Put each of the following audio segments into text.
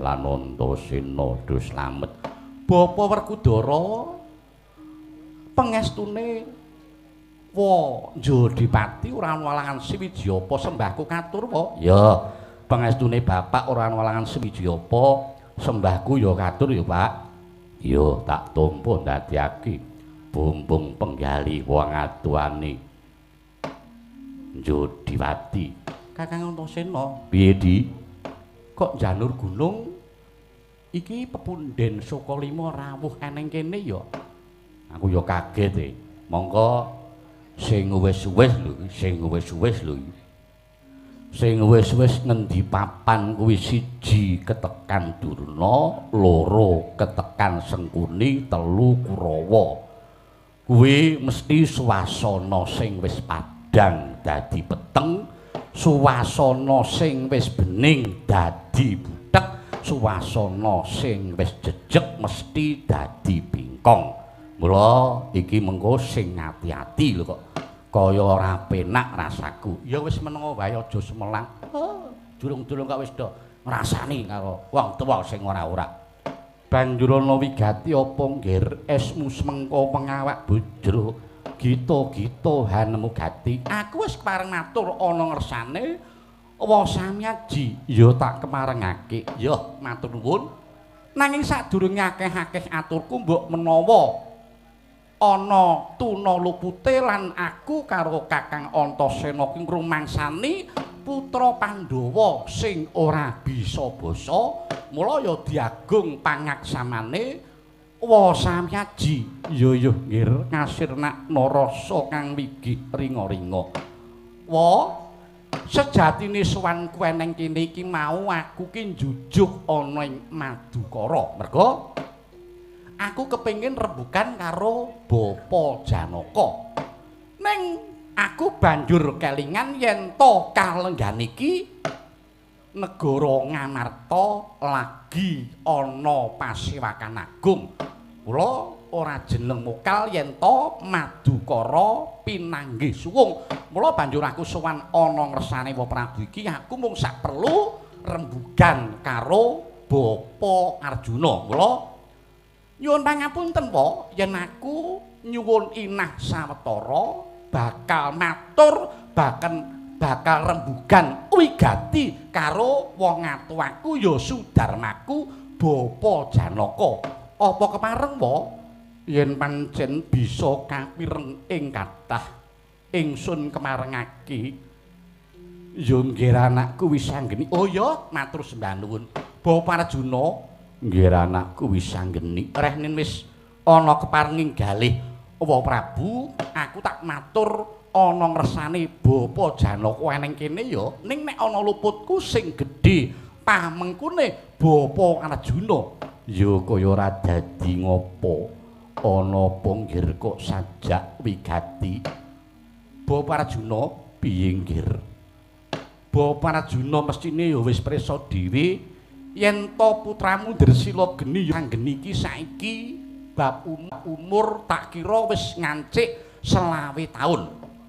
lan Antasena do slamet. Bapa Werkudara pangestune wa Jodipati ora ana walangan Swidyapa sembahku katur wa. Ya, pangestune bapak ora ana walangan Swidyapa sembahku ya katur ya, Pak. Ya tak tampa ndadekake bumbung penggali wong aduane Jodipati. Kakang Antasena, piye Di? Kok janur gunung iki pepunden saka lima rawuh eneng kene ya? Aku ya kaget e. Monggo sing wis-wis lho, sing wis-wis lho. Sing wis-wis ngendi papan kuwi siji ketekan Durna, loro ketekan Sengkuni, telu Kurawa. Kuwi mesti swasana sing wis padhang dadi peteng, suwasana sing wis bening dadi butek, suwasana sing wis jejeg mesti dadi bingkong. Mula iki mengko sing ati-ati lho kok kaya ora penak rasaku. Ya wis menengo wae aja semelang. Durung-durung kok wis do ngrasani karo wong tuwa sing ora-ora. Banjur ana wigati apa ngger esmu semengko pengawak bojro gita-gita hanemu gati. Aku wis kepareng matur ana ngersane wa samyaji ya tak kemarengake. Ya matur nuwun. Nanging sadurunge akeh-akeh aturku mbok menawa ana tuna lupute lan aku karo Kakang Antasena ki ngrumangsani putra Pandhawa sing ora bisa basa, mula ya diagung pangaksamane wa samyaji. Ya nggih ngasirnak narasa kang wigih ringa-ringa. Wa sejatine sowanku eneng kene iki mau aku ki njujug ana ing Madukara. Merga aku kepengin rembugan karo Bapa Janaka. Ning aku banjur kelingan yen to kalenggan iki negara Ngamarta lagi ana pasewakan agung. Kula ora jeneng mokal yen to Madukara pinanggih suwung. Mula banjur aku sowan ana ngersane Wa Prabu iki aku mung sak perlu rembugan karo Bapa Arjuna. Mula nyuwun pangapunten po yen aku nyuwun inah sawetara bakal matur bakal rembugan wigati karo wong atuwaku ya Sudarmaku Bapa Janaka. Apa kepareng po yen pancen bisa kapireng ing kathah ingsun kemarengake ya nggih anakku wis anggeni. Oh ya matur sembah nuwun Bapa Arjuna. Nggih anakku wis anggeni. Rehnin wis ana keparenging galih Wa Prabu, aku tak matur ana ngersane Bapa Janaka eneng kene ya. Ning nek ana luputku sing gedhe pamengkune Bapa Arjuna, ya kaya ora dadi ngopo. Ana apa nggir kok sajak wigati. Bapa Arjuna piye nggir? Bapa Arjuna mestine ya wis prisa dhewe yen to putramu Dresila geni ya anggeni iki saiki bab umur tak kira wis ngancik 20 taun.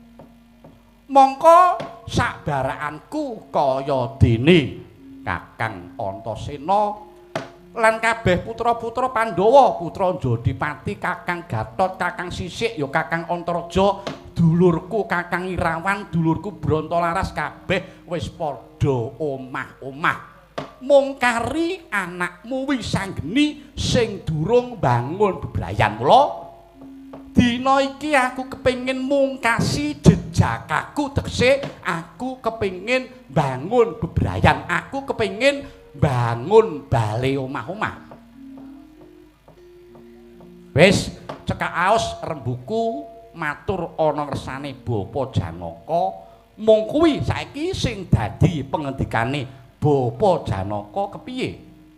Mongko sakbarakanku kaya dene Kakang Antasena lan kabeh putra-putra Pandhawa, putra Jodipati, Kakang Gatot, Kakang Sisik, ya Kakang Antaraja, dulurku Kakang Irawan, dulurku Brantalaras kabeh wis padha omah-omah. Mung kari anakmu wis anggeni sing durung bangun bebrayan. Mula dina iki aku kepengin mungkasi jejakaku, tegese aku kepengin bangun bebrayan, aku kepengin bangun bale omah-omah. Wis cekak aos rembuku matur ana ngersane Bapa Janaka. Mung kuwi saiki sing dadi pengendikane Bapa Janaka kepiye?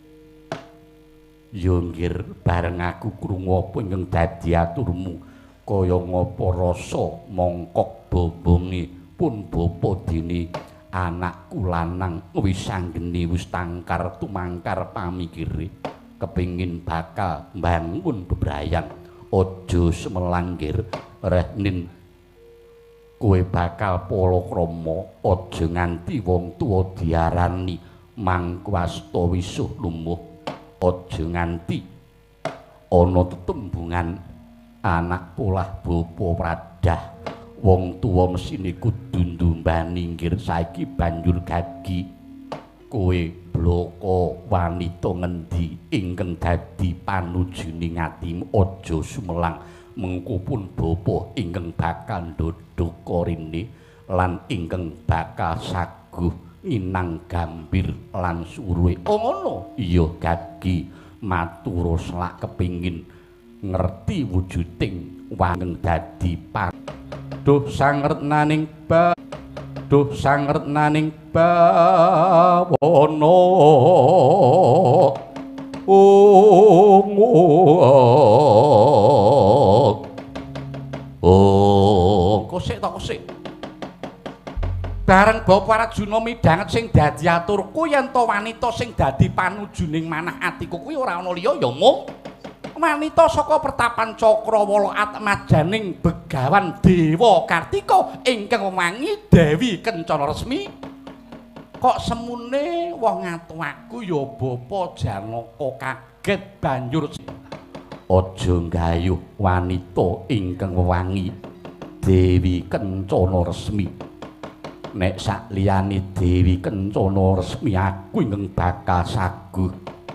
Ya nggir bareng aku krungu apa ingkang dadi aturmu kaya ngapa rasa mongkok bombonge pun bapa dene anakku lanang wis anggene wis tangkar tumangkar pamikire kepingin bakal mbangun bebrayan. Aja semelanggir rehnin kowe bakal palakrama aja nganti wong tuwa diarani mangkwasta wisuh lumuh aja nganti ana tetembungan anak polah bapa pradah wong tuwa mesine kudu ndumbani nggir saiki banjur gagi kowe bloko wanita ngendi ingkang dadi panujuning atimu aja sumelang mengko pun bapa ingkang bakal ndodhok rene lan ingkang bakal saguh inang gambir lan suruhe ngono iya gagi matur selak kepingin ngerti wujuding wangeng dadi duh sangretnaning duh sangretnaning bawana kosek to kosek bareng Bapak Arjuna midhanget sing dadi aturku yen to wanita sing dadi panujuning manah atiku kuwi ora ana liya ya mung wanita saka pertapan Cakrawala atmajaning Begawan Dewa Kartika ingkang wewangi Dewi Kencana Resmi. Kok semune wong ngatuaku ya Bapa Janaka kaget banjur aja nggayuh wanita ingkang wewangi Dewi Kencana Resmi. Nek sak liyane Dewi Kencana Resmi aku ingkang bakal saguh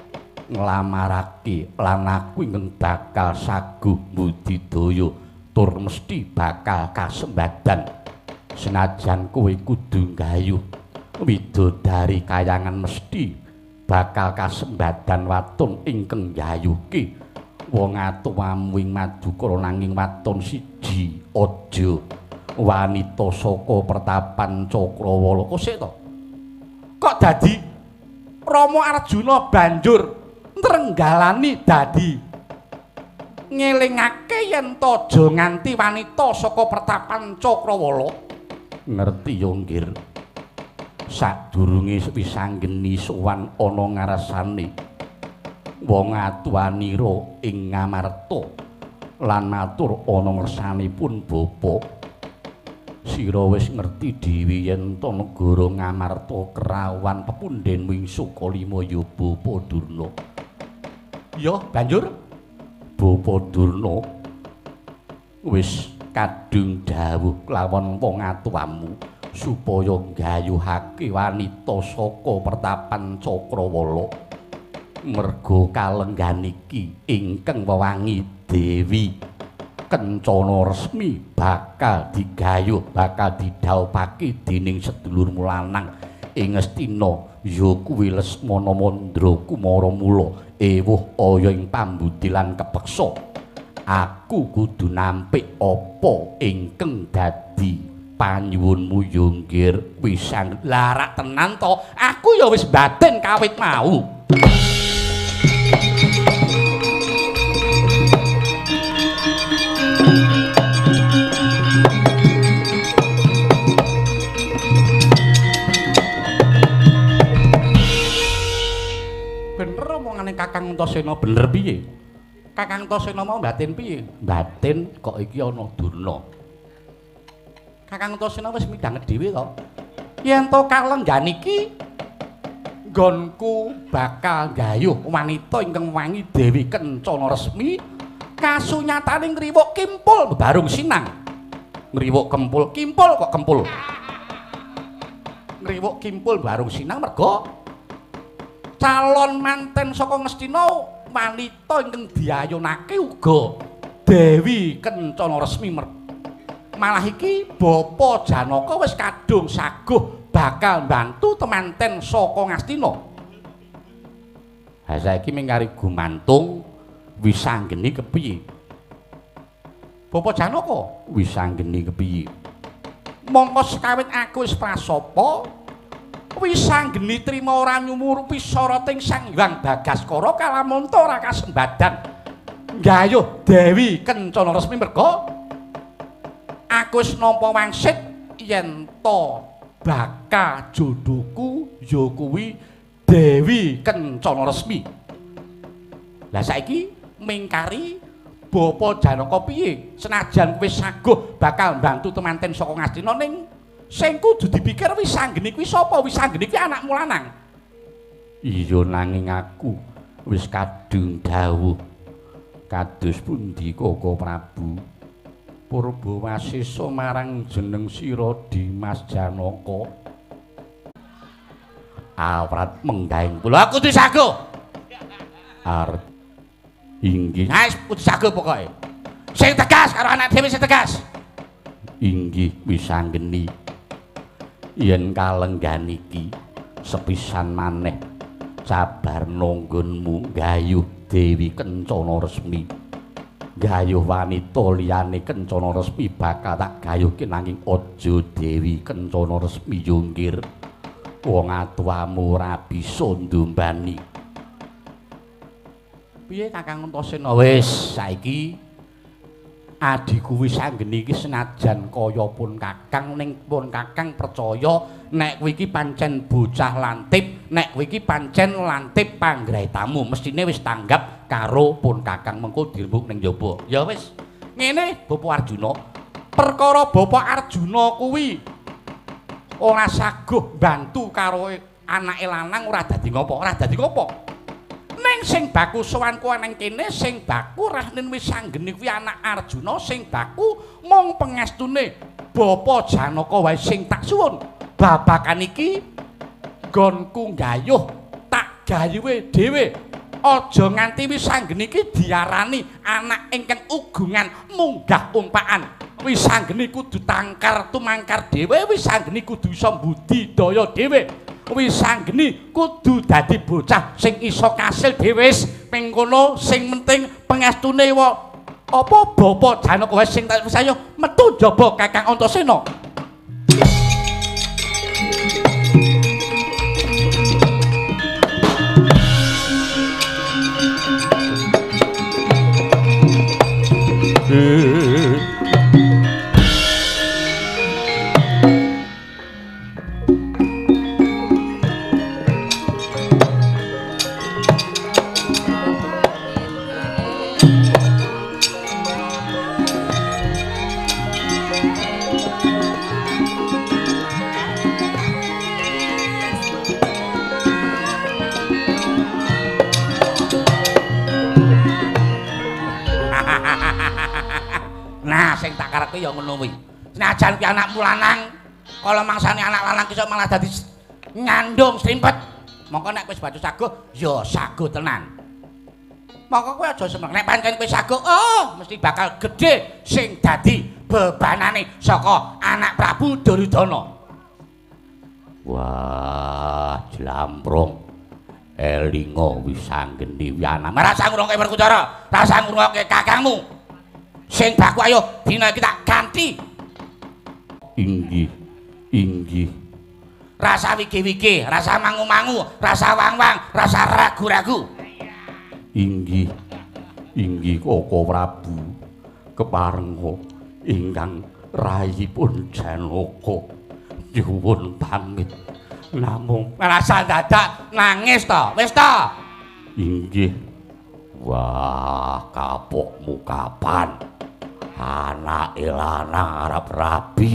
nglamarake lan aku ingkang bakal saguh budidaya tur mesti bakal kasembadan senajan kowe kudu nggayuh widodari kayangan mesti bakal kasembadan watun ingkang nggayuhke wong atuwamu ing Madukara nanging waton siji aja wanita saka pertapan Cakrawala kosek to kok dadi Rama Arjuna banjur nrenggalani dadi ngelingake yen to aja nganti wanita saka pertapan Cakrawala ngerti yo nggir sadurunge wis anggeni sowan ana ngarasane wong atuwanira ing Ngamarta lan matur ana ngersanipun Bapa sira wis ngerti dhewe yen to negara Ngamarta kerawan pepundhen wing Sukalima ya Bapa Durna. Ya banjur Bapa Durna wis kadung dawuh kelawan wong atuwamu supaya nggayuhake wanita saka pertapan Cakrawala merga kalenggan iki ingkang wewangi Dewi Kencana Resmi bakal digayuh bakal didhawuhake dening sedulurmu lanang ing Ngastina ya kuwi Lesmana Mandra Kumara Mula ewuh aya ing pambudi lan kepeksa aku kudu nampik apa ingkang dadi panyuwunmu ya nggir pisan larak tenan to aku ya wis batin kawit mau. Bener omongane Kakang Antasena bener piye? Kakang Antasena mau batin piye? Batin kok iki ana Durna. Kakang Antasena wis midhanget dhewe to. Yen to kalenggan iki nggonku bakal gayuh wanita ingkang wangi Dewi Kencana Resmi kasunyatane ngriwuk kimpul barung sinang. Ngriwuk kimpul kok kempul. Ngriwuk kimpul barung sinang merga calon manten saka Ngastina wanita ingkang diayunake uga Dewi Kencana Resmi malah iki Bapa Janaka wis kadung saguh bakal mbantu temanten saka Ngastina. Ha saiki mingkari gumantung wis anggeni kepiye? Bapa Janaka wis anggeni kepiye? Mongko sekawit aku wis prasapa wis anggeni trima ora nyumurupi sarating Sang Hyang Bagaskara kalamanta ora kasembadan nggayuh Dewi Kencana Resmi merga aku wis nampa wangsit yen to bakal jodohku ya kuwi Dewi Kencana Resmi. Lah saiki mingkari Bapa Janaka piye senajan wis saguh bakal mbantu temanten saka Ngastina ning sing kudu dipikir wis anggene kuwi sapa? Wis anggene kuwi anakmu lanang. Iya nanging aku wis kadung dawuh kados pundi Koko Prabu Purbawasesa marang jeneng sira Dimas Janaka awrat menggaing kula aku disago arep inggih wis disago pokoke sing tegas karo anak dhewe sing tegas inggih wis anggeni yen kalenggan iki sepisan maneh sabar nonggonmu gayuh Dewi Kencana Resmi gayuh wanita liyane Kencana Resmi bakal tak gayuhke nanging aja Dewi Kencana Resmi yunggir wong atuwamu ora bisa ndombani piye Kakang Antasena wis saiki adikku wis anggeni iki senajan kaya pun Kakang ning pun Kakang percaya nek kowe iki pancen bocah lantip nek kowe iki pancen lantip panggraitamu mestine wis tanggap karo pun Kakang mengko dirembuk ning njaba ya wis ngene Bapak Arjuna perkara Bapak Arjuna kuwi ora saguh bantu karo anake lanang ora dadi ngopo ning sing baku sowan kowe nang kene sing baku rahnen wis anggene kuwi anak Arjuna sing baku mung pengestune Bapak Janaka wae sing tak suwun babakan iki gonku gayuh tak gayuhe dhewe aja nganti wis anggene iki diarani anak ingkang ugungan munggah umpaan wis anggene kudu tangkar tumangkar dhewe wis anggene kudu iso budidaya dhewe wis anggene kudu dadi bocah sing iso kasil dhewe wis ping kono sing penting pengestune apa Bapak Janaka wae sing tak percaya metu njaba Kakang Antasena Nah, sing tak karepke ya ngono kuwi. Senajan ki anakmu lanang, kala mangsane anak lanang iso malah dadi nyandung srimpet. Mongko nek wis batu saguh, ya saguh tenan. Mongko kowe aja semeng nek pancen kowe saguh, oh, mesti bakal gedhe sing dadi bebanane saka anak Prabu Duryudana. Wah, jlamprong. Elinga wis anggeni wiana. Rasa ngrungokne perkutara, rasa ngrungokne kakangmu. Sing baku ayo dina iki tak ganti. Inggih. Rasa wiki-wiki, rasa mangu-mangu, rasa wang-wang, rasa ragu-ragu. Inggih Koko Prabu keparenga ingkang rayipun Janaka nyuwun pamit. Namung rasa dadak nangis to, wis to? Inggih. Wah, kapokmu kapan? Anake lanang arep rabi.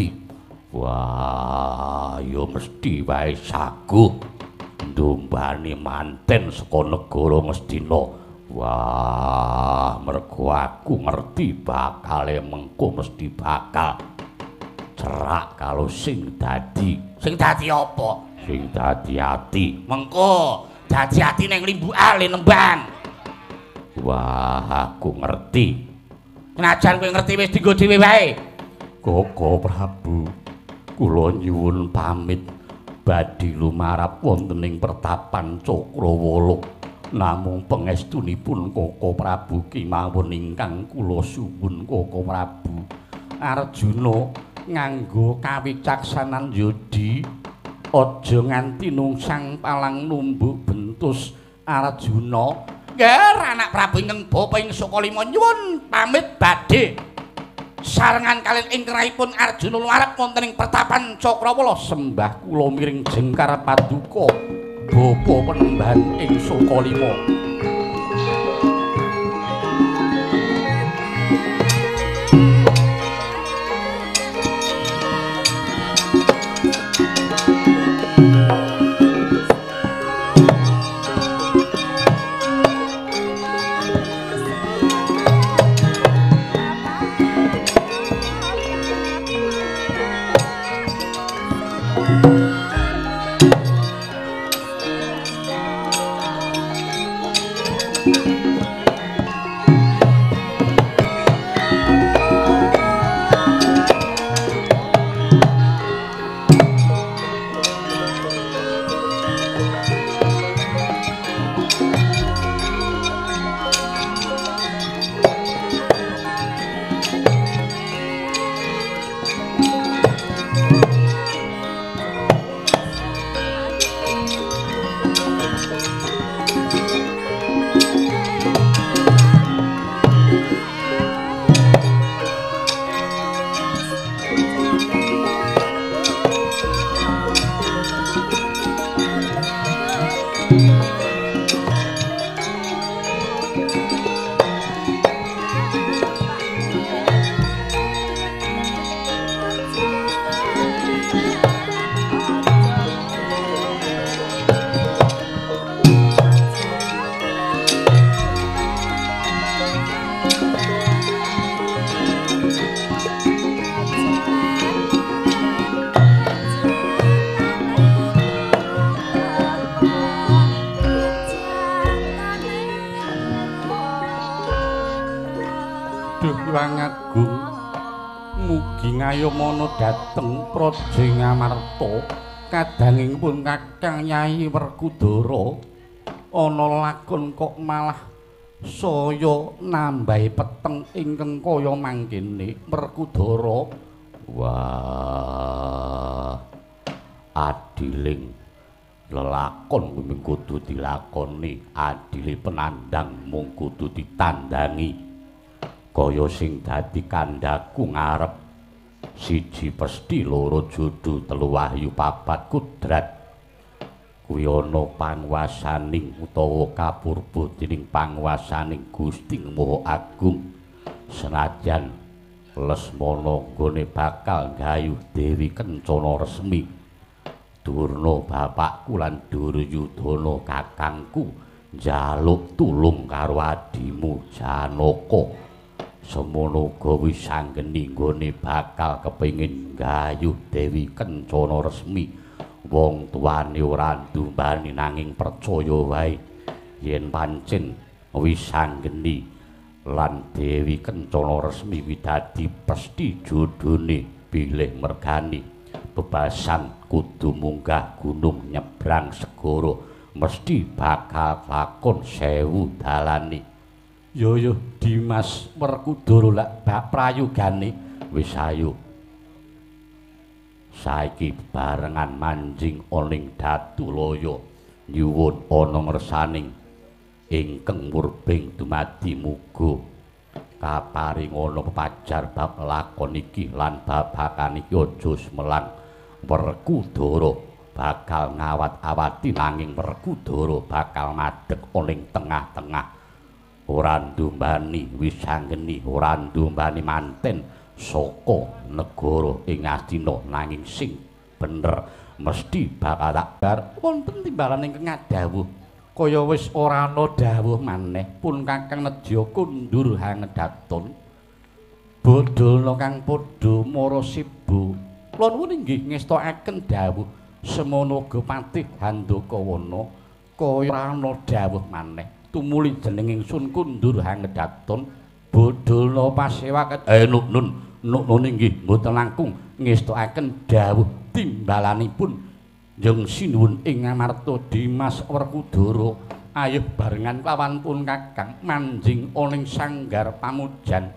Wah, yo mesti wae saguh ndombani manten saka negara Ngastina. Wah, mergo aku ngerti bakale mengko mesti bakal cerak kalau sing dadi apa? Sing dadi ati. Mengko dadi ati ning Limbu Ale Nembang. Wah, aku ngerti. Senajan kowe ngerti wis dienggo dhewe wae. Koko Prabu, kula nyuwun pamit badhe lumarap wonten ing pertapan Cakrawala. Namung pangestunipun Koko Prabu kemawon ingkang kula suwun Koko Prabu. Arjuna nganggo kawicaksanan yodi aja nganti nungsang palang numbuk bentus Arjuna. Ger anak Prabu ingkang bapa ing Sukalima nyuwun pamit badhe sarengan kalian ingkangipun Arjuna lumarap wonten ing pertapan Cakrawala. Sembah kula miring jengkar paduka bapa penembahan ing Sukalima. Ngayomono dateng Praja Ngamarta kadangipun Kakang Nyai Werkudara ana lakon kok malah saya nambahi peteng ingkang kaya mangkene Werkudara. Wah, adiling lelakon kuwi kudu dilakoni, adile penandang mung kudu ditandangi kaya sing dadi kandhaku ngarep siji pesti loro judu telu wahyu papat kudrat kuwi ana panguwasaning utawa kapurba dening panguwasaning Gusti Maha Agung senajan Lesmana nggone bakal gayuh Dewi Kencana resmi Durna bapakku lan Duryudana kakangku njaluk tulung karo adimu Janaka. Semono uga wis anggeni nggone bakal kepengin gayuh Dewi Kencana resmi. Wong tuwane ora ndumbani nanging percaya wae yen pancen wis anggeni lan Dewi Kencana resmi widadi pesthi jodhone bilih mergani bebasan kudu munggah gunung nyebrang segara mesti bakal lakon 1000 dalane. Yo Dimas Werkudara lak bab prayogane wis ayo. Saiki barengan manjing oning Datulaya nyuwun ana ngersaning ingkang murbing dumadi muga kaparingana pepajar bab lakon iki lan babakan iki aja semelang Werkudara bakal ngawat-awati nanging Werkudara bakal madheg oning tengah-tengah. Ora ndumbani wisanggeni ora ndumbani manten saka negara ing Astina nanging sing bener mesti bakal takbar wonten timbalan ingkang ngadhawuh kaya wis ora ana dawuh maneh pun Kakang nedya kundur hangedaton bodholna kang padha mara sibu kula nuwun inggih ngestakaken dawuh semono uga Patih Handakawana kaya ora ana dawuh maneh tumuli jeneng ingsun kundur hangedaton bodholna pasewaken nun inggih mboten langkung ngestakaken dawuh timbalanipun njeng sinuwun ing Ngamarta Dimas Werkudara ayo barengan lawan pun Kakang manjing oning sanggar pamujan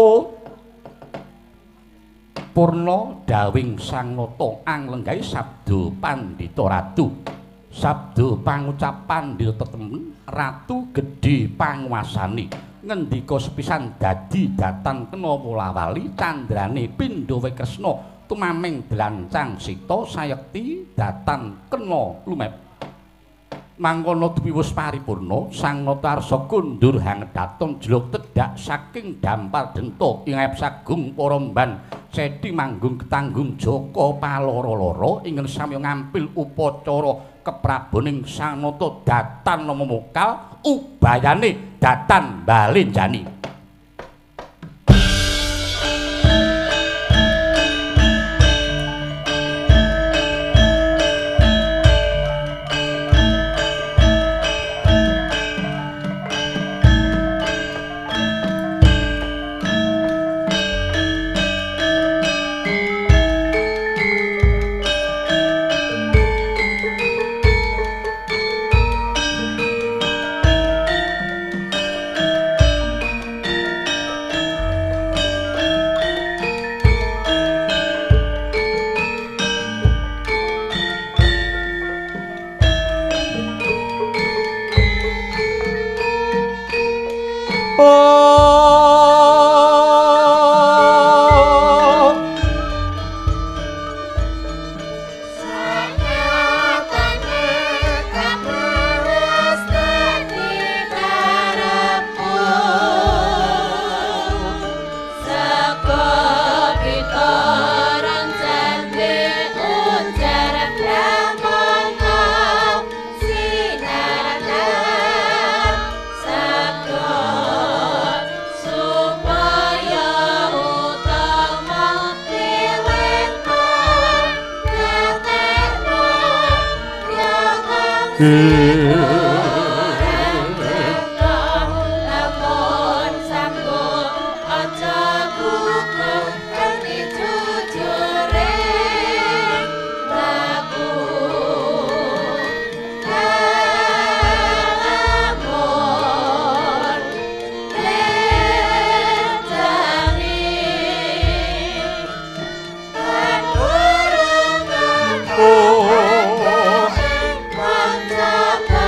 purna dawing sang nata anglenggahi sabda pandhita ratu sabda pangucapan pandhita temen ratu gedhe panguwasane ngendika sepisan dadi datan kena wolawali candrane Pandhawa Kresna tumaming dlancang sita sayekti datan kena lumep mangkono tuwiwus paripurna sang nata arsa kundur hangedaton jeluk tedhak saking dampar denta ingep sagung paramban cethi manggung ketanggung jaka paloro-loro ingkang sami ngampil upacara keprabaning sang nata datan nama mokal ubayane datan balenjani. Bye.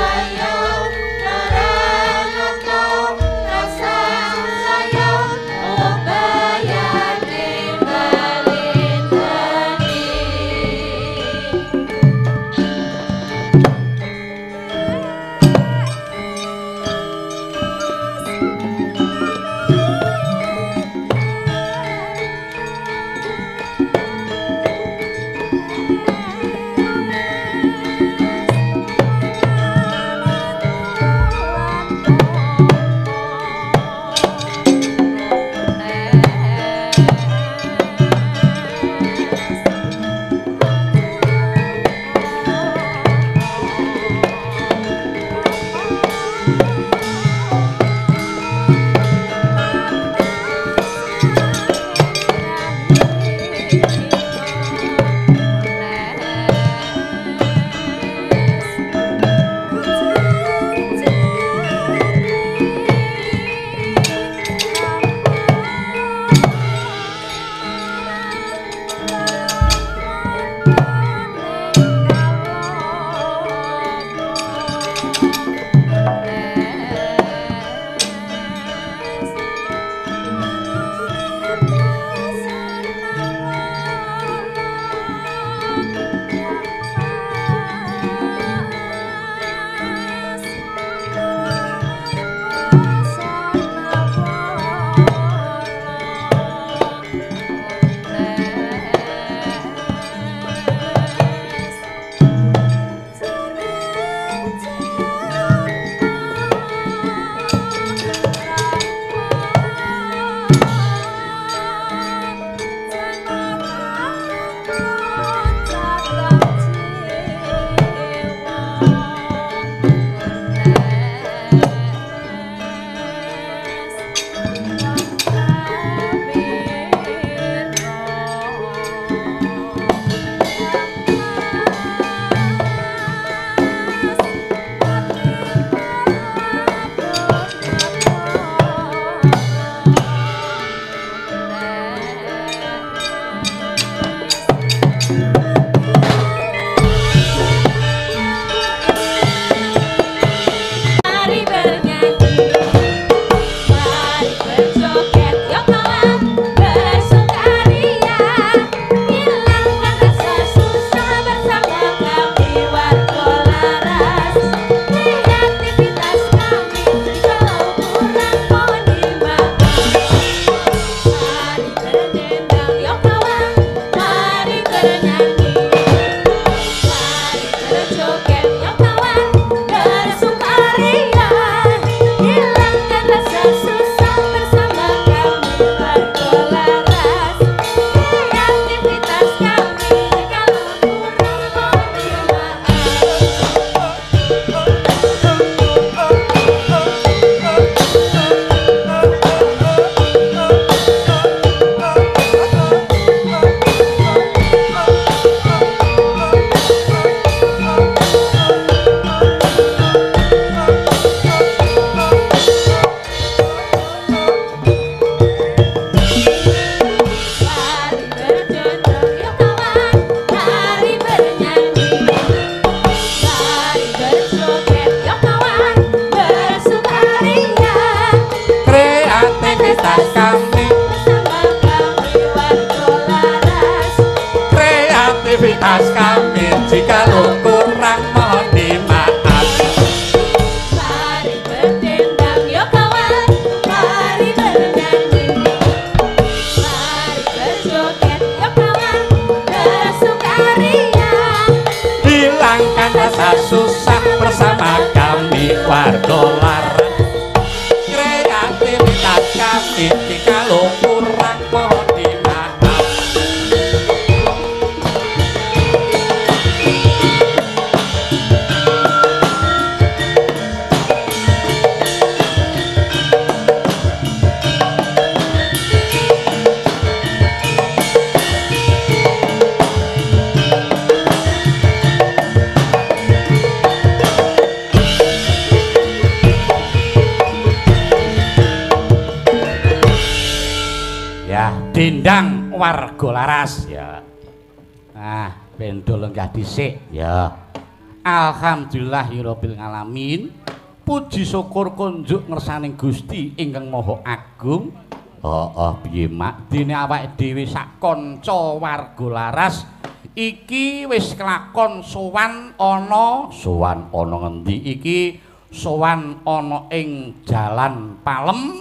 warga laras kreativitas kami kalau kurang mohon dimaaf. Dendang warga laras ya. Ah, bendol lenggah dhisik ya. Alhamdulillahirabbil alamin. Puji syukur kunjuk ngersaning Gusti ingkang Maha Agung. Heeh, piye mak dene awake dhewe sak kanca warga laras iki wis kelakon sowan ana ngendi iki? Sowan ana ing Jalan Palem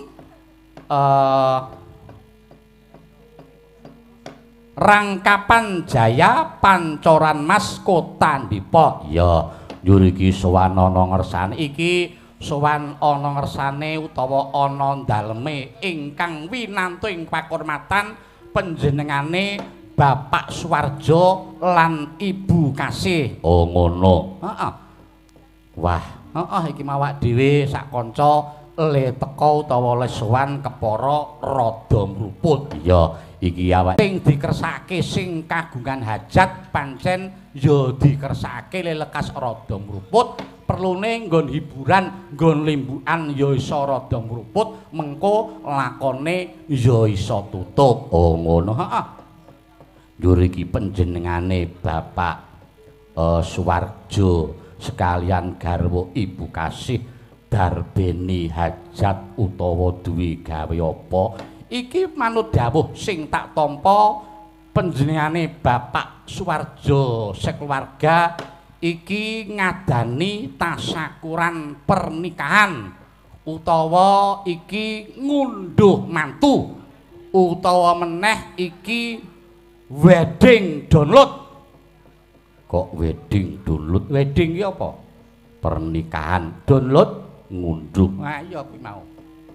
Rangkapan Jaya Pancoran Mas Kota Depok ya njuriki sowan ana ngersane iki sowan ana ngersane utawa ana daleme ingkang winantu ing pakurmatan panjenengane Bapak Suwarjo lan Ibu Kasih. Oh ngono. Heeh. Wah, heeh iki mawak dhewe sak kanca le teka utawa le sowan kepara rada mruput. Ya iki awake sing dikersake sing kagungan hajat pancen ya dikersake lekas rada mruput perlune nggon hiburan nggon limbukan ya iso rada mruput mengko lakone ya iso tutup. Oh ngono. Heeh. Njur iki panjenengane Bapak Suwarjo sekalian garwa Ibu Kasih darbeni hajat utawa duwe gawe apa iki manut dawuh sing tak tampa panjenengane Bapak Suwarjo sekeluarga iki ngadani tasyakuran pernikahan utawa iki ngunduh mantu utawa meneh iki wedding download. Kok wedding download? Wedding iki apa? Pernikahan, download ngunduh. Ah iya kuwi mau.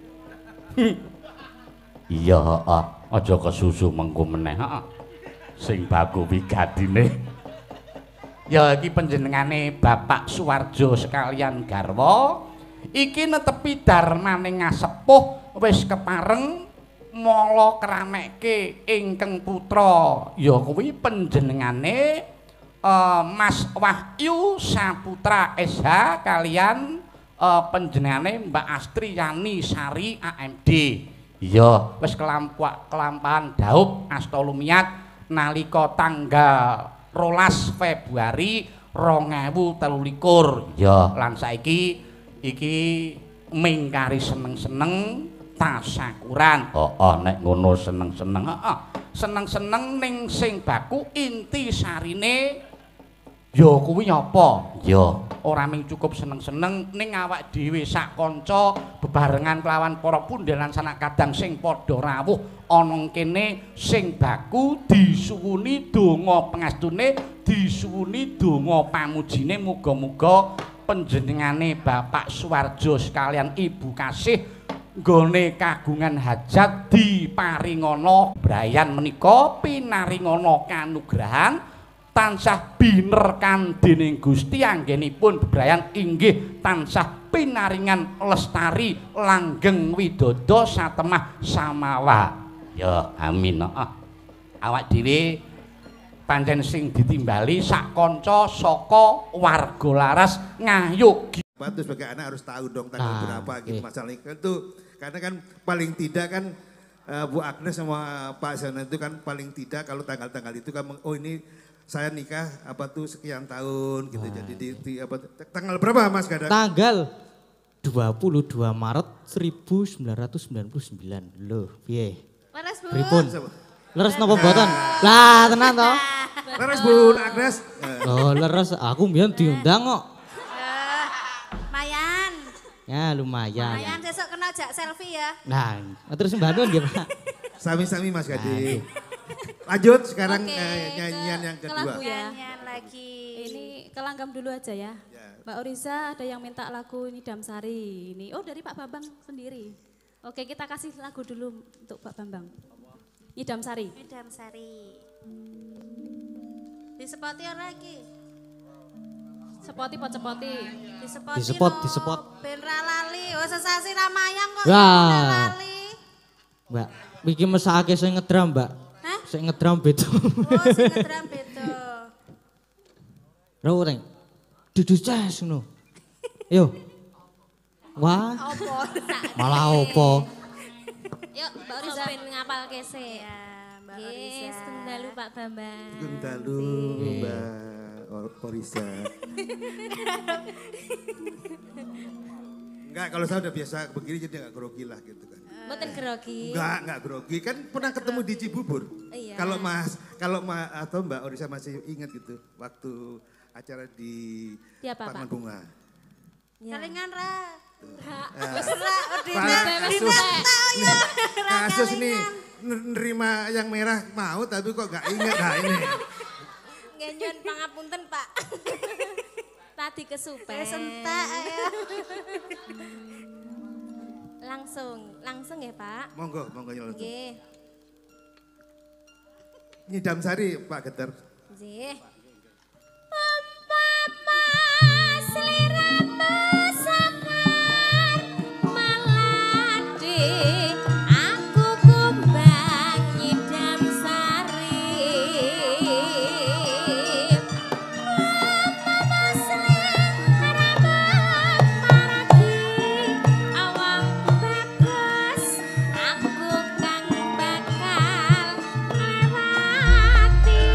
Iya, heeh. Aja kesusu mengko meneh, heeh. Sing baku wigatine. Ya iki panjenengane Bapak Suwarjo sekalian garwa. Iki netepi darmaning ngasepuh wis kepareng mala kramekke ingkang putra. Ya kuwi panjenengane Mas Wahyu Saputra SH kalian panjenengane Mbak Astri Yani Sari AMD. Iya, wis kelampahan daup asta lumiat nalika tanggal 12 Februari 2023. Ya, lan saiki iki mingkari seneng-seneng tasyakuran. Nek ngono seneng-seneng. Heeh. Seneng-seneng ning sing baku inti sarine ya kuwi apa? Ya, ora mung cukup seneng-seneng ning awak dhewe sak kanca bebarengan kelawan para pundhelan sanak kadang sing padha rawuh ana kene sing baku disuwuni donga pangastune, disuwuni donga pamujine muga-muga panjenengane Bapak Suwarjo sekalian Ibu Kasih nggone kagungan hajat diparingana brayan menika pinaringana kanugrahan tansah binerkan dening Gusti anggenipun bebrayan inggih tansah pinaringan lestari langgeng widodo satemah samawa. Ya amin. Awak dhewe pancen sing ditimbali sak kanca saka warga laras ngayuh. Itu sebagai anak harus tahu dong tanggal berapa gitu masalah itu karena kan paling tidak kan Bu Agnes sama Pak Sana itu kan paling tidak kalau tanggal-tanggal itu kan oh ini saya nikah apa tuh sekian tahun gitu. Jadi di apa tanggal berapa Mas Gada? Tanggal 22 Maret 1999. Loh, piye? Leres Bu. Pripun? Leres napa mboten? Lah tenan to? Leres Bu Agnes. Oh, leres aku mbiyen diundang kok. Lumayan. Ya lumayan. Lumayan besok kena jak selfie ya. Nah, terus mbak nggih Pak. Sami-sami Mas Gade. Lanjut sekarang nyanyian yang kedua. Nyanyian lagi? Ini ke Langgam dulu aja ya. Mbak Oriza ada yang minta lagu Nyidam Sari. Ini oh dari Pak Bambang sendiri. Oke, kita kasih lagu dulu untuk Pak Bambang. Nyidam Sari. Nyidam Sari. Disepoti ora iki? Sepoti pot sepoti. Disepot. Ben ra lali. Oh sesasi ramayang kok Ya. lali. Mbak, iki mesake sing ngedram, Mbak. Hah? Sing ngedram beda. Oh sing ngedram beda. Lho, Reng. Dudus ces ngono. Yo. Wah, Opo? malah opo? Yuk Mbak Oriza. Ben ngapal kese. Ya, Mbak Yes, Oriza. kendalu Pak Bambang. Gundalu Mbak Orisa. Enggak, kalau saya udah biasa begini jadi enggak grogi lah gitu kan. Mboten grogi. Enggak grogi. Kan pernah ketemu di Cibubur. Iya. Kalau atau Mbak Orisa masih ingat gitu waktu acara di Di apa, Taman Pak? Bunga. Ya. Kelingan ra. Wis Ra kasus nih nerima yang merah mau tapi kok enggak ingat nah ini. Ngenyon pangapunten Pak. Tadi kesupen. sentak ayo. Langsung ya Pak. Monggo nyolong. Nggih. Nyidam Sari Pak Geter. Nggih. Pempama sliramu sakar malade aku kumbang nyidam sari. Pempama sliramu maragi awak bagus aku kang bakal nglewati.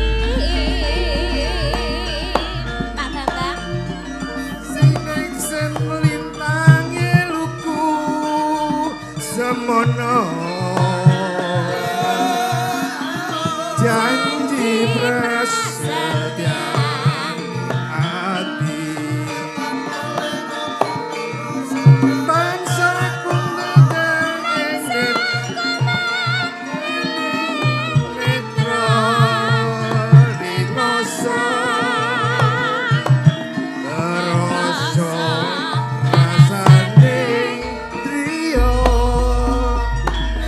Pak Bambang, Sinek sen melintangi luku semono janji prasetya hati bangsaku ngedengenin netro dinoso Terasa rasane trio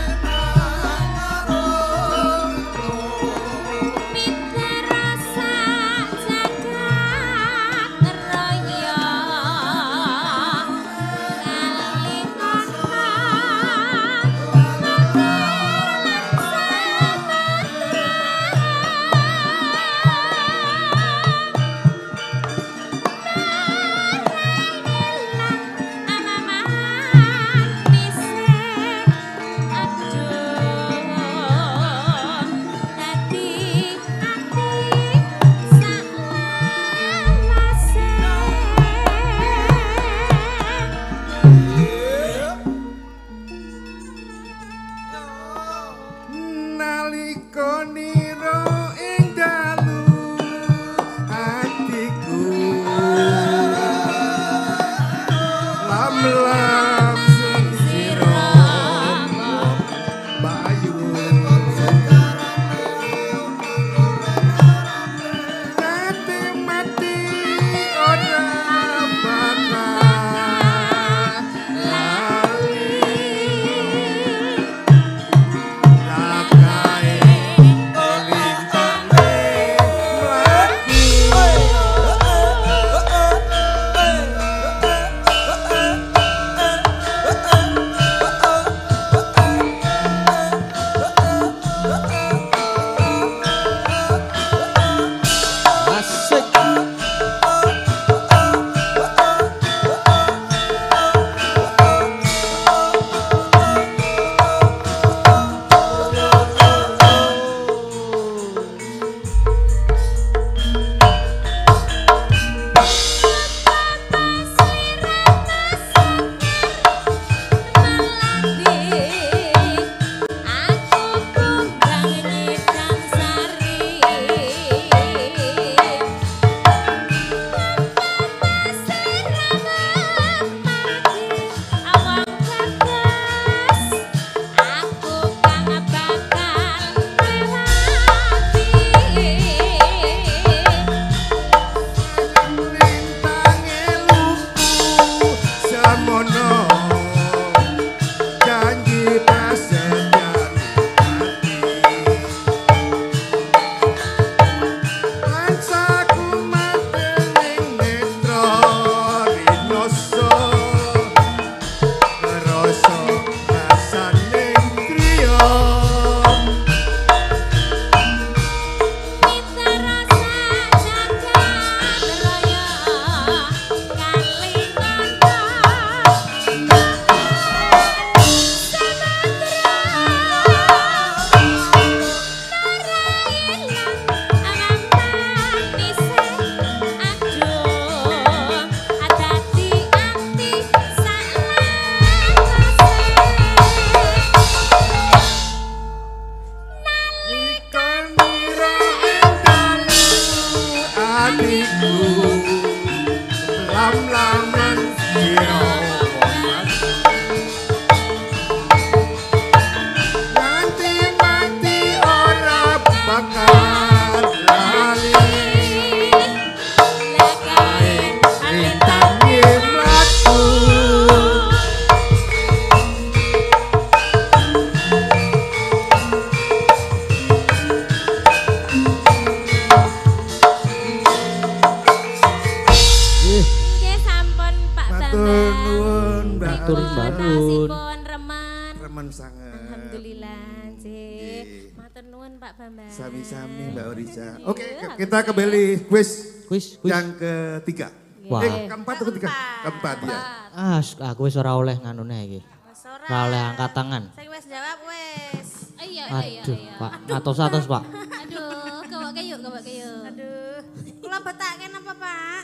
aman sangat. Alhamdulillah, Cik. Matur nuwun Pak Bambang. Sami-sami Mbak Orisa. Oke, kita kembali kuis Kuis. yang ketiga. Wah. Keempat atau ketiga? Keempat ya. Aku wis ora oleh nganune iki. Ora oleh angkat tangan. Sing wis jawab wis. Iya. Aduh, Pak. Atos-atos, Pak. Aduh, kawake yuk. Aduh. Kula betaken apa, Pak?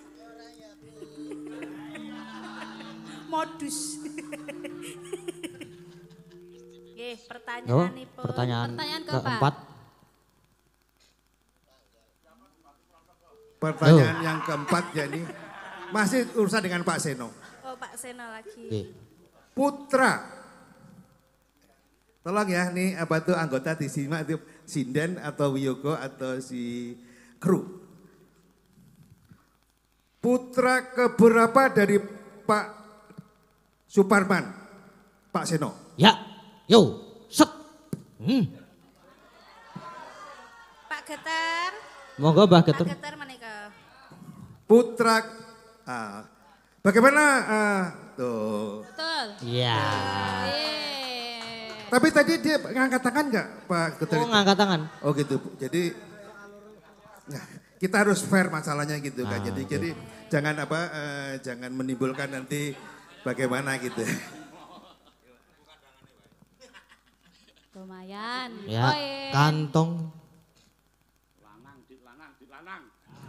Modus. Nggih, Oh, pertanyaanipun. pertanyaan Pertanyaan keempat. Pertanyaan yang keempat jadi masih urusan dengan Pak Seno. Oh, Pak Seno lagi. Oke. Putra. Tolong ya nih apa tuh anggota disimak itu sinden atau wiyogo atau si kru. Putra keberapa dari Pak Suparman? Pak Seno. Ya. Yo. Set. Pak Geter. Monggo Mbah Pak Geter. Geter menika. Putra bagaimana tuh. Betul. Iya. Tapi tadi dia ngangkat tangan nggak Pak Geter? Oh, ngangkat tangan. Oh gitu. Jadi nah, kita harus fair masalahnya gitu kan. Jadi jangan jangan menimbulkan nanti bagaimana gitu. Lumayan. Ya, Poin. kantong. Lanang.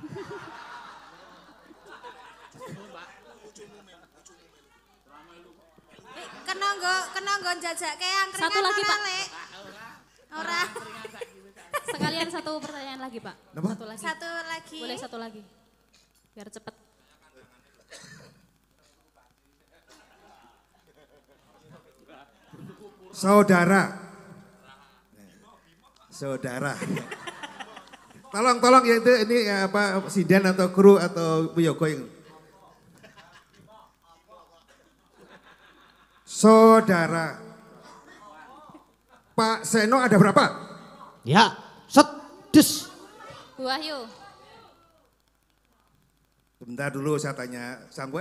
Kenanggo jajake angkringan Satu lagi, Pak. Lek? Ora. Sekalian satu pertanyaan lagi, Pak. Apa? Satu lagi. Satu lagi. Boleh satu lagi. Biar cepet. Saudara. Tolong ya itu ini apa sinden atau kru atau wiyogo yang saudara. Pak Seno ada berapa? Ya. Set. Des. Bu Wahyu. Sebentar dulu saya tanya Sanggu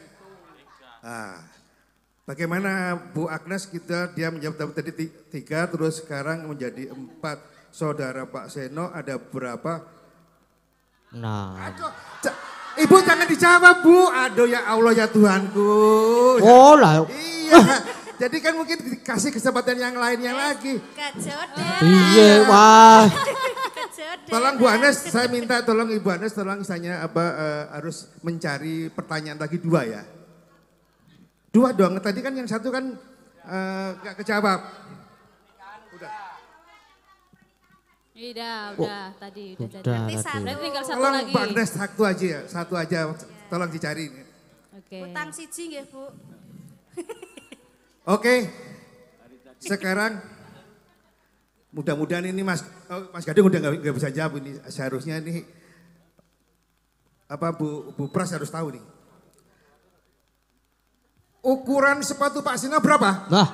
bagaimana Bu Agnes dia menjawab tadi 3 terus sekarang menjadi 4. Saudara Pak Seno ada berapa? Nah. Aduh, Ibu jangan dijawab Bu. Aduh ya Allah ya Tuhanku. Oh lah. Iya. Jadi kan mungkin dikasih kesempatan yang lainnya lagi. Kejodoh. Iya, wah. Kejodoh. Tolong Bu Agnes, saya minta tolong Ibu Agnes tolong misalnya harus mencari pertanyaan lagi 2 ya. 2 dong, tadi kan yang satu kan gak kejawab. Udah tadi udah jadi. Udah Berarti tadi. Berarti tinggal satu Tolong lagi. Bu Agnes satu aja, tolong dicari. Oke. Utang siji nggih, Bu. Oke, sekarang mudah-mudahan ini Mas Gading udah gak bisa jawab ini. Seharusnya ini Bu Pras harus tahu nih. Ukuran sepatu Pak Seno berapa? Lah.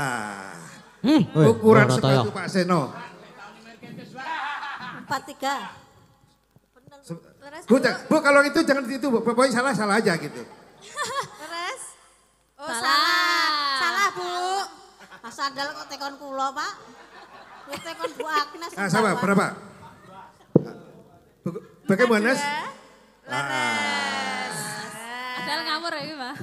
Ukuran ora sepatu toyo. Pak Seno. 43. Bu kalau itu jangan itu, pokoknya salah aja gitu. Terus? Oh, Salah. Salah, Bu. Mas Sandal kok tekon kula, Pak. Wis tekon Bu Agnes. Sama berapa? Bagaimana? Asal ngawur ya, Pak.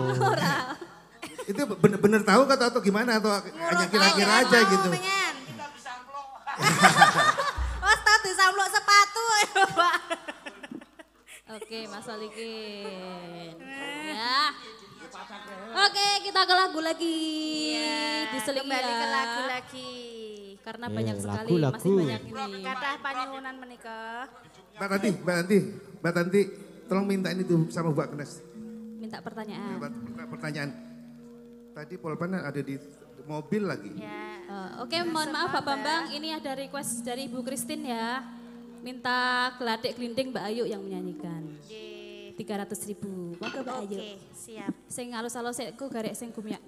Itu bener tahu atau gimana atau hanya kira-kira aja gitu. Oh, tahu disampluk sepatu ya, Pak. Oke, Mas Solikin. Ya. Oke, kita ke lagu lagi. Diseling Kembali ya. ke lagu lagi. Karena Iya, banyak sekali, lagu. masih banyak ini. Kathah panyuwunan menika. Mbak Tanti, tolong minta ini tuh sama Bu Agnes. Minta pertanyaan. Pertanyaan. Tadi Polpan ada di mobil lagi. Ya. Oke, mohon maaf Pak Bambang, ini ada request dari Ibu Christine ya. Minta Geladik Glinding Mbak Ayu yang menyanyikan. 300.000. Monggo Mbak Ayu. Oke, siap. Sing alus-alus ku garek sing gumyak.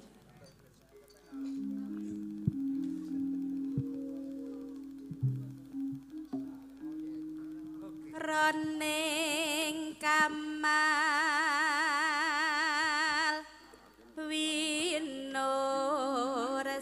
Roning Kamal Winur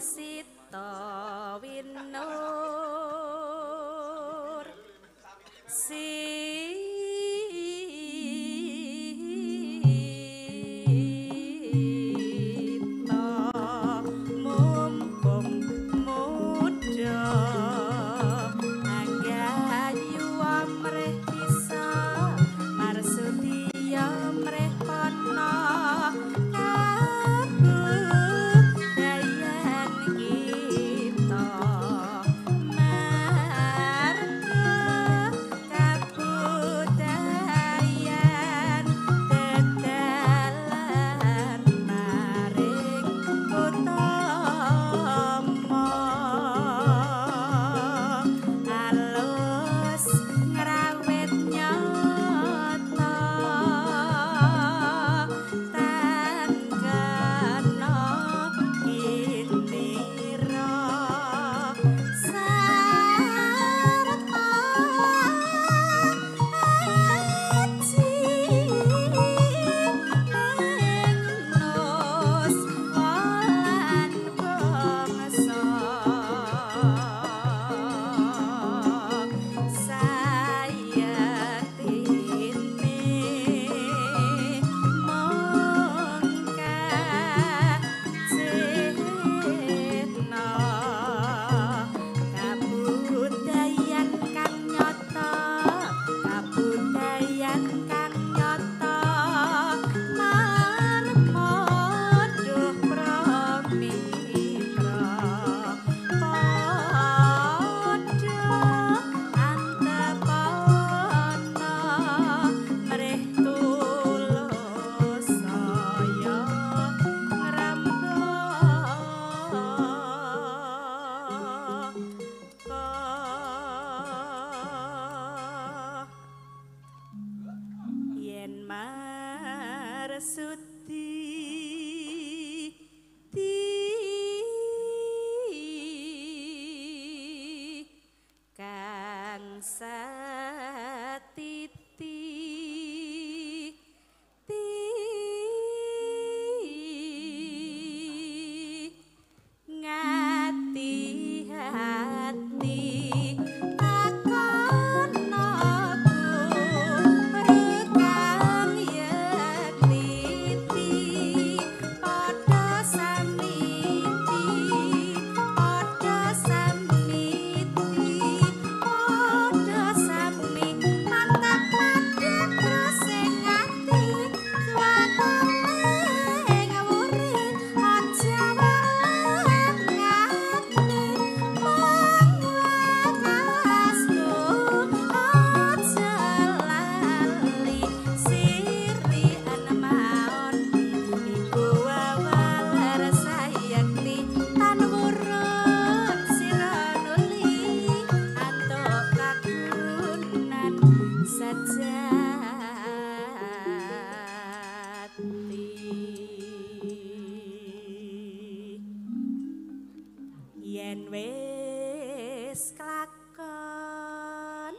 yen wis kelakon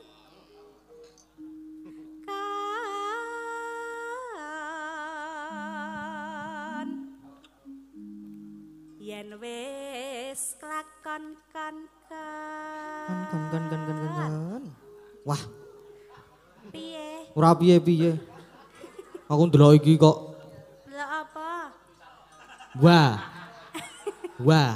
kan yen wis kelakon kan Wah, piye ora piye-piye. Aku ndelok iki kok. lho apa Wah. Wah.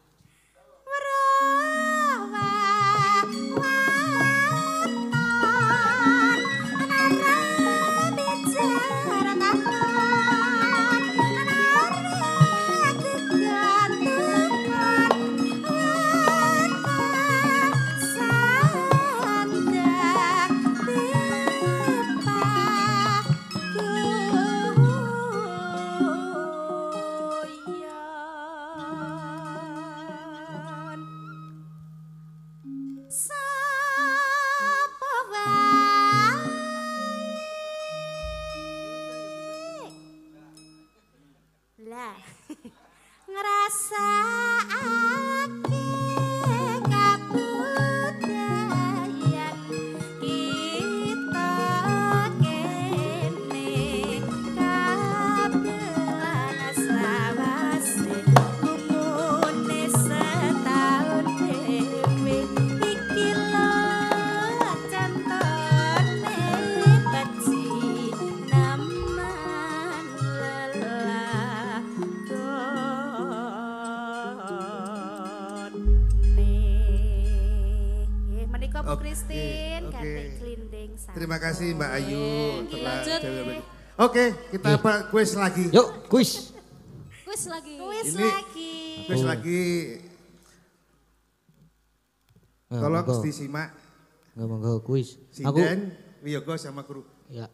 Lah ngrasakake kabudayan kita kene kabelan sawase umune setahun dhewe iki lho cantone beci naman menika Bu Kristin ganti glinding sana. Terima kasih Mbak Ayu. Lanjut. Oke, kita kuis lagi. Yuk, kuis. Kuis lagi. Kuis Ini- lagi. Kuis lagi. Tolong monggo. disimak. Monggo kuis. Aku Sinden, Wiyogo sama kru. ya.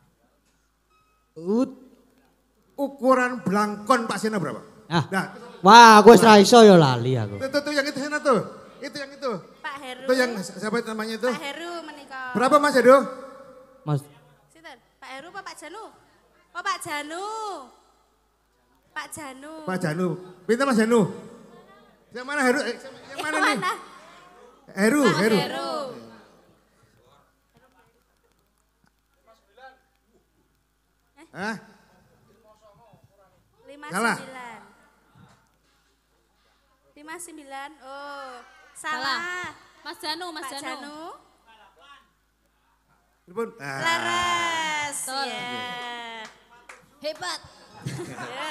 Ukuran blangkon Pak Seno berapa? Ah. Nah, Wah, aku wis ra iso ya lali aku. tuh yang itu Seno tuh. Itu yang itu. Pak Heru. Itu yang siapa namanya itu? Pak Heru menika. Berapa Mas Edo? Mas, Sinten? Pak Heru apa Pak Janu? Oh Pak Janu. Pak Janu. Pak Janu. Pintar Mas Janu. Yang mana Heru? Yang mana nih? Heru, Pak Heru. Heru. Hah? 59. Salah. 59. Oh, Salah. salah. Mas Janu, Mas Pak Janu. Janu. Telepon. Laras. Betul. Ya. Hebat. Ya.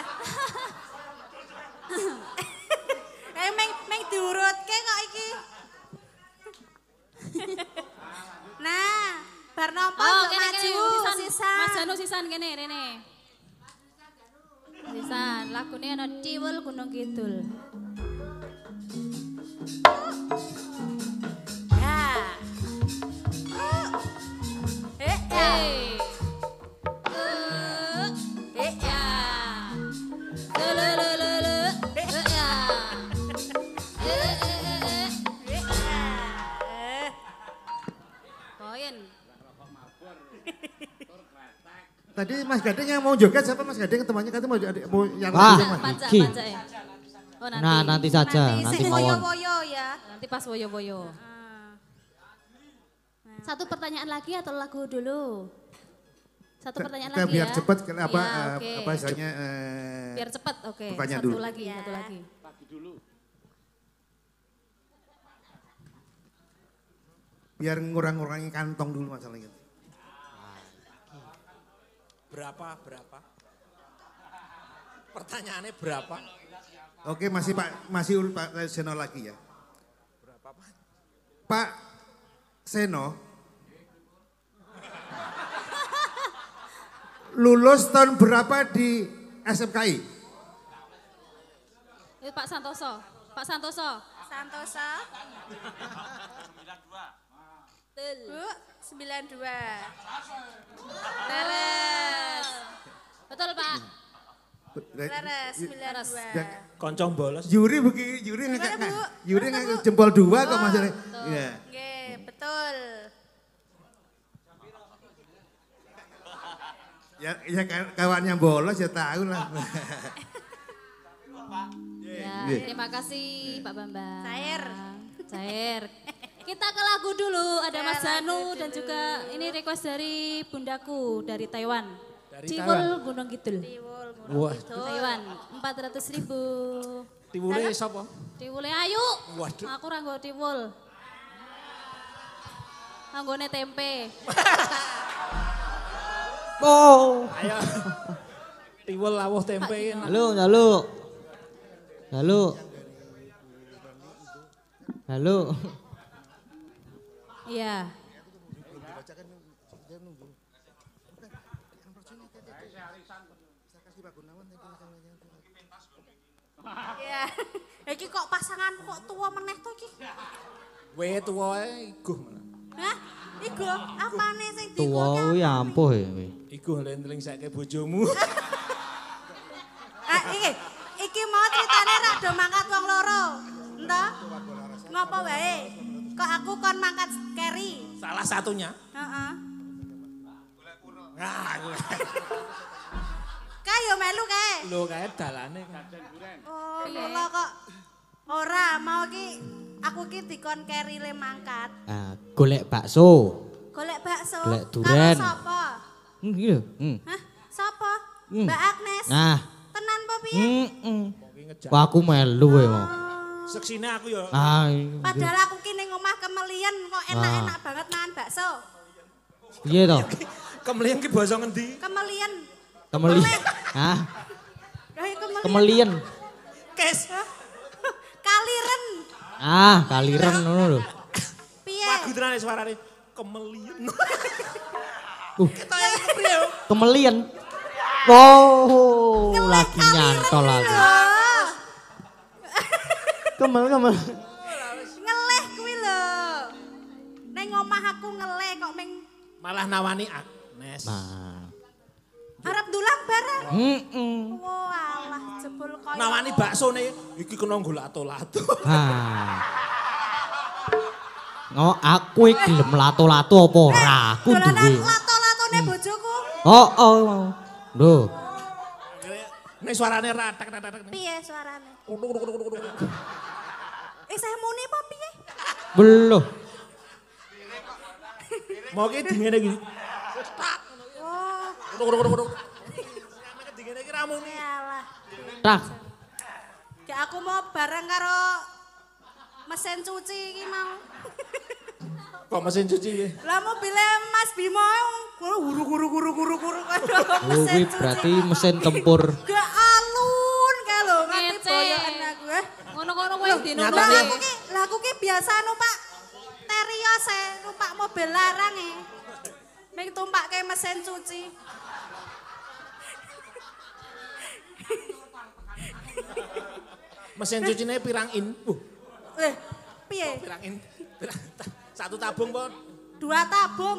meng diurutke kok iki. Nah, bar nampa Oh, yuk kene maju sisan. sisan. Mas Janu sisan kene rene. Sisan, lagune ana Diwul Gunung Kidul. Ya. Ya. Hey. Ya. Lelelelele. Ya. Poin. Tadi Mas Gading yang mau joget siapa Mas Gading temannya kan mau yang Wah. lagu Mas. Panca, Iki. panca ya. Oh nanti. nah nanti saja, nanti sing mawon. woyo-woyo ya. Nanti pas woyo-woyo. Ah. Satu pertanyaan lagi atau lagu dulu? Satu pertanyaan Kita lagi biar ya. cepat apa Ya, oke. apa istilahnya Biar cepat, oke. pertanyaan Satu dulu. lagi, satu lagi. biar ngurang-ngurangi kantong dulu masalahnya. Berapa? Pertanyaannya berapa? Oke, masih Pak Seno lagi ya. Berapa Pak? Pak Seno lulus tahun berapa di SMKI? Ini Pak Santoso. Pak Santoso. Santosa. Bu, 92. Leres. Betul Pak. Leres, 92. Koncong bolos. Juri begini, juri Gimana, Bu? juri Gimana, nggak Bu? jempol 2 kok Oh, masalahnya. betul. Iya. Oke, betul. Ya kawannya bolos ya tahu lah. Ya. terima kasih Pak Bambang. Cair. Kita ke lagu dulu, ada Mas Janu dan juga ini request dari bundaku dari Taiwan. Tiwul Gunung Kidul. Wah, Taiwan, 400.000. tiwule sapa? Tiwule ayu. Waduh. Aku ra nggo tiwul. Anggone tempe. Oh. Ayo. Tiwul lawuh tempe. Halo. Iya. Iya. Iki kok pasangan kok tua meneh to iki? Weh tuwae iguh. Hah? Iku apane sing Tua kuwi ampuh ya. Iguh lentring saiki bojomu. Iki mau ceritane rak do mangkat wong loro. Entah? Ngopo wae? Kok aku kon mangkat carry? Salah satunya. Heeh. Nah, Kae yo melu kae. lho kae dalane. Oh, kula kok ora mau ki aku ki dikon carry le mangkat. Ah, golek bakso. Golek bakso. Golek duren. Karo sapa? Iki lho. Hah? Sapa? Mbak Agnes. Nah. Tenan apa piye? Wah, aku melu wae mau. Seksine aku ya. Ah, Padahal aku ki ning omah kemelian kok enak-enak banget mangan bakso. piye to? Kemlian ki basa ngendi? Kemelian. Kemelian. Hah? Kemelian. Kemelian. Kes. Kaliren. Ah, kaliren ngono lho. Piye? Lagu tenane suarane kemelian. Kemelian. Wow, lagi nyantol lagi. Loh, Kemel. ngeleh kuwi lho. Ning omah aku ngeleh kok ming Malah nawani Agnes. Nah. arep dulang bareng. Walah jebul koyo. Nawani baksone iki kena nggo lato-lato. Nah. Oh, aku iki gelem lato-lato apa ora? Aku Dolanan duwe. lato-latone bojoku. Oh. Lho. Nek suarane ratak. Piye suarane? Saya muni apa piye? Belum. Mau ki dingene iki. Oh, Dingene iki ra muni. yalah. Tak. Kayak aku mau bareng karo mesin cuci iki mau. Kok mesin cuci iki? Lah mobilnya Mas Bimo guru Oh, kuwi berarti mesin tempur. gak alun kae lho nganti Ngece. boyoken aku. Ngono-ngono kowe dino nyatane. Lah aku ki biasa numpak Terios numpak mobil larang e. Ning tumpake mesin cuci. Mesin cucine pirang in? Piye? Pirang in. Satu tabung po. 2 tabung.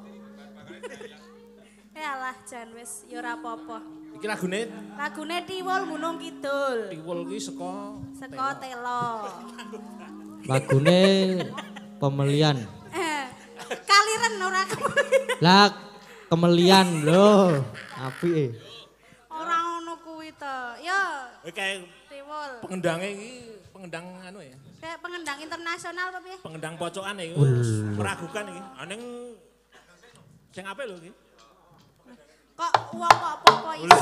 Yalah jan wis ya ora apa-apa. Iki lagune Lagune Tiwul Gunung Kidul. Tiwul ki saka Telo. Lagune pemelian. Kaliren ora kemelian. Lah kemelian lho. Apike? Ora ngono kuwi to. Ya kayak Tiwul. pengendange iki pengendang anu ya. Kayak pengendang internasional apa piye? Pengendang pocokan iki. Meragukan iki. Aning sing apik lho iki. Kok uang kok apa-apa iso.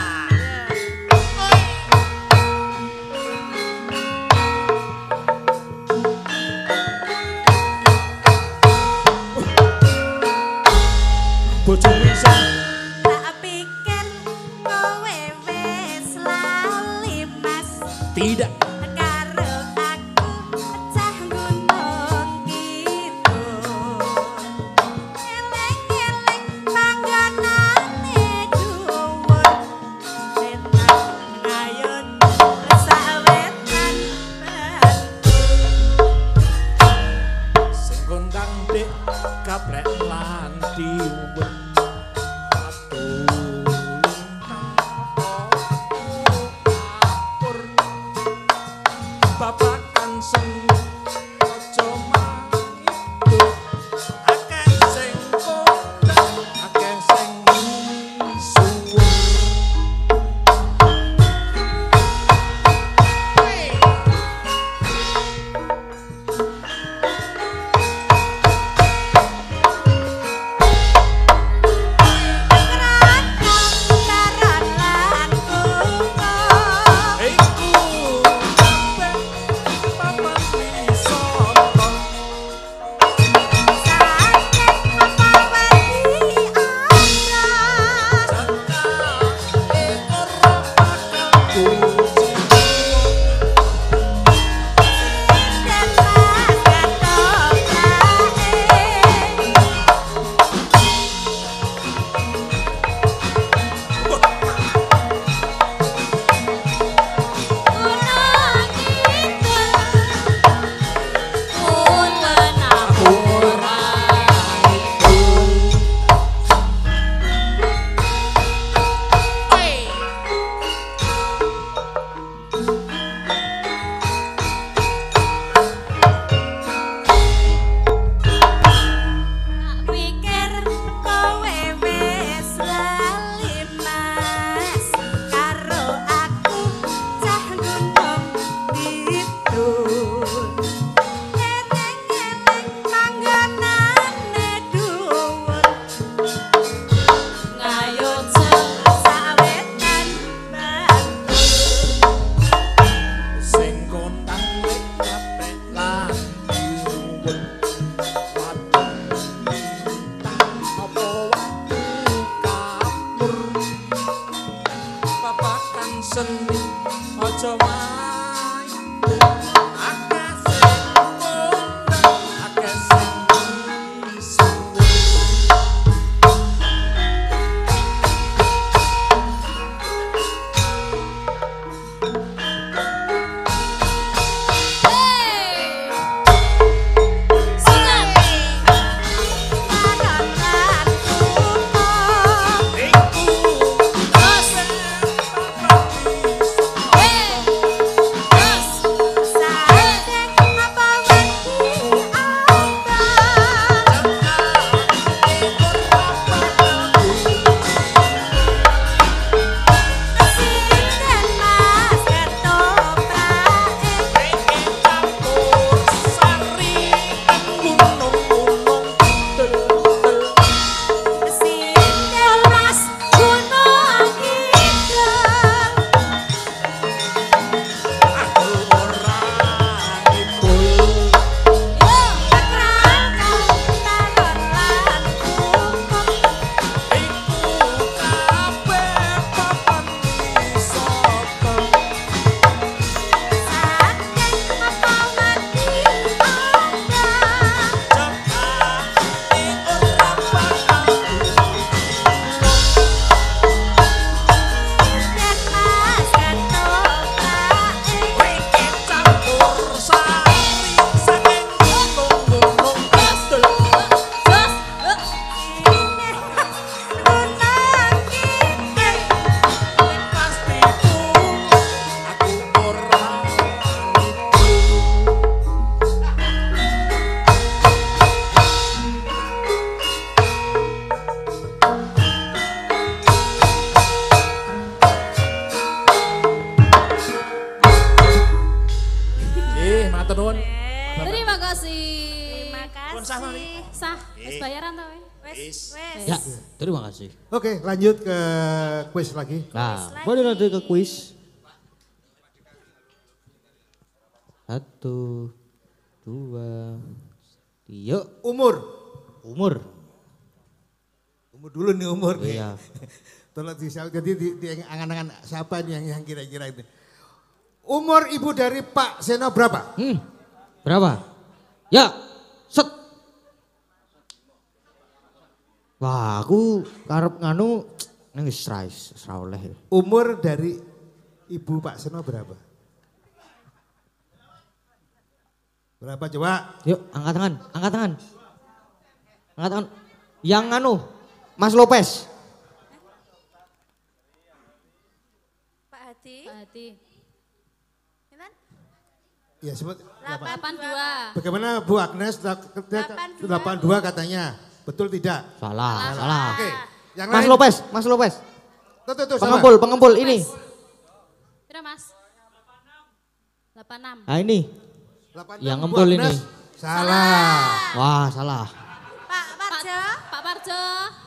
Bojomu iso. Tak pikir kowe wis lali Mas. Tidak. Karo aku pecah gunung kidul. Eleng-eleng panggonane dhuwur. Senang ayun sawetan batu. Sing kondang dik gaplek lan diuwet. Babakan seni aja maido akeh sing kondang akeh sing suwur matur nuwun. Terima kasih. Terima Pun sah, Mami. kasih. Sah, wis bayaran to. Wes. Ya, terima kasih. Oke, lanjut ke kuis lagi. Nah, boleh lanjut ke kuis. 1, 2, 3. Umur. Umur. Umur dulu nih umur. Iya. Tolong jadi di angan-angan siapa nih yang kira-kira itu. Umur ibu dari Pak Seno berapa? Berapa? Ya, set. Wah, aku karep nganu nang wis ra oleh. Umur dari ibu Pak Seno berapa? Berapa coba? Yuk, angkat tangan, angkat tangan. Angkat tangan. Yang nganu, Mas Lopez. Pak Hadi. Pak Hadi. Pinten? Ya sebut 82. Bagaimana Bu Agnes? 82 katanya. Betul tidak? Salah, salah. Oke. Yang Mas lain. Lopez, Mas Lopez. Tuh, Pengempul, pengempul ini. Pira Mas? 86. Nah ini, 86 yang Bu ngempul ini. Agnes. Salah. Wah, salah. Pak Parjo. Pak Parjo.